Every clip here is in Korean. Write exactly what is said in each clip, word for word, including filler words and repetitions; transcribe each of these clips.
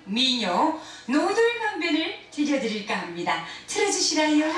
민요 노돌강변을 들려드릴까 합니다. 틀어주시라요.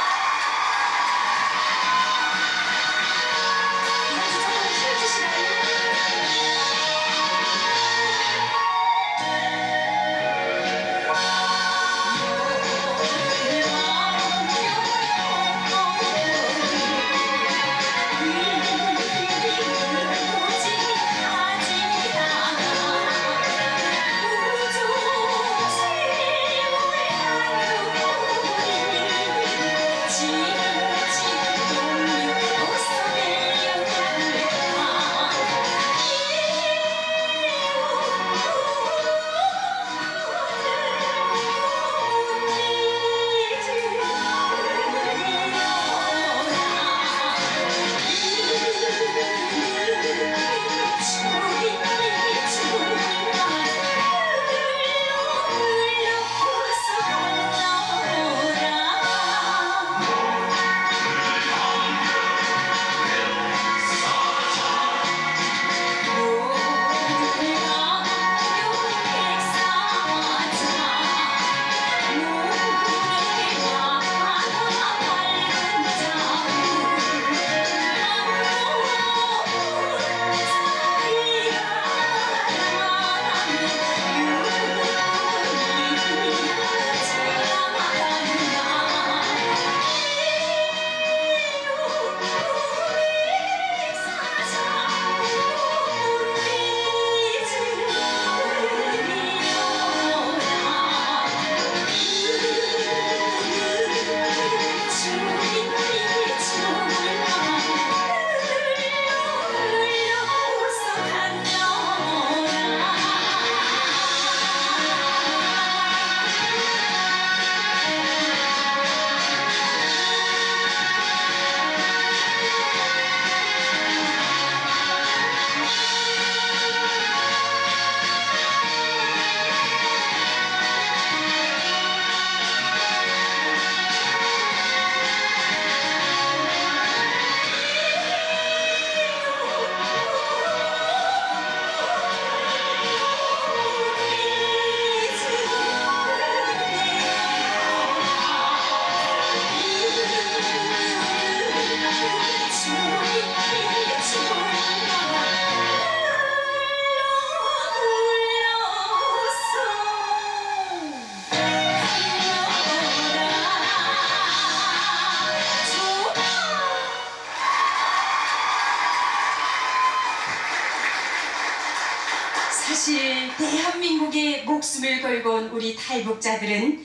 사실 대한민국에 목숨을 걸고 온 우리 탈북자들은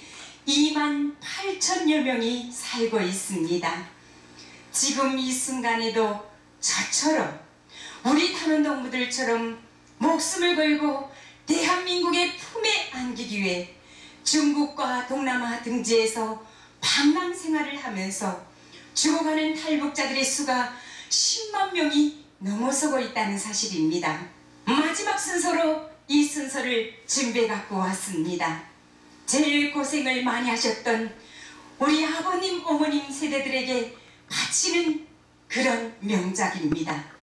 이만 팔천여 명이 살고 있습니다. 지금 이 순간에도 저처럼 우리 탄원동무들처럼 목숨을 걸고 대한민국의 품에 안기기 위해 중국과 동남아 등지에서 방랑 생활을 하면서 죽어가는 탈북자들의 수가 십만 명이 넘어서고 있다는 사실입니다. 마지막 순서로 이 순서를 준비해 갖고 왔습니다. 제일 고생을 많이 하셨던 우리 아버님, 어머님 세대들에게 바치는 그런 명작입니다.